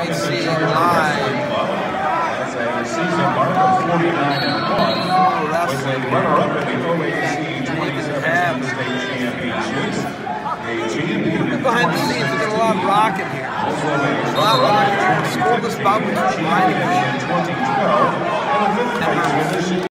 OAC live. That's a season mark of 49-1. Was a runner-up in the OAC 2017 state championships. A champion Behind the scenes, we've got a lot of rocking here. A lot of rocking here. Scoreless bout between Ryan and Keith. in 2012 and a fifth place finish